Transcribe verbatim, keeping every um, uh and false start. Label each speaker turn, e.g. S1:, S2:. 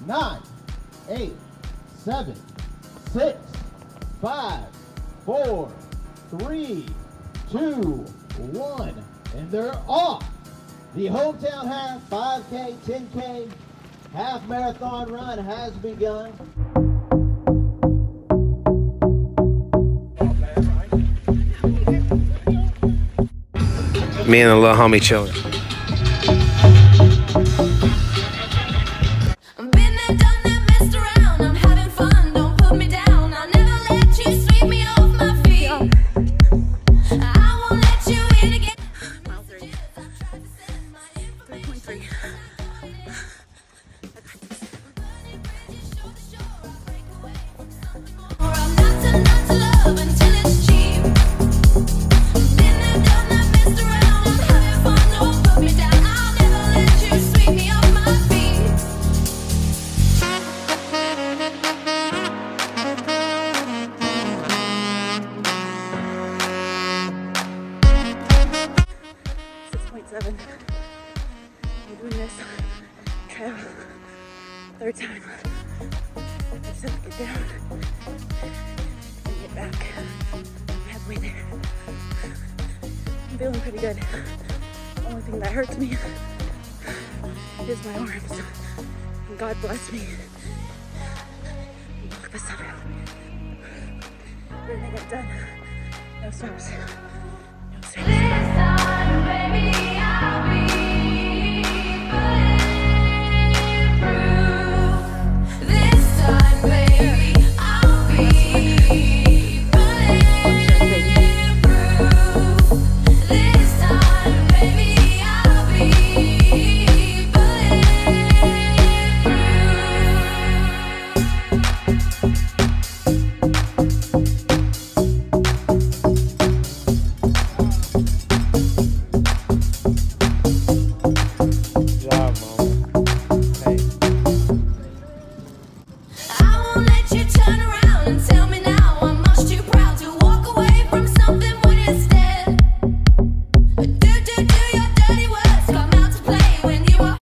S1: nine, eight, seven, six, five, four, three, two, one, and they're off. The hometown half, five K, ten K, half marathon run has begun.
S2: Me and the little homie chilling.
S3: Seven. I'm doing this trail third time. I just have to get down and get back. I'm halfway there. I'm feeling pretty good. The only thing that hurts me is my arms. And God bless me. Walk this up. We're gonna get done. No stops. No stops.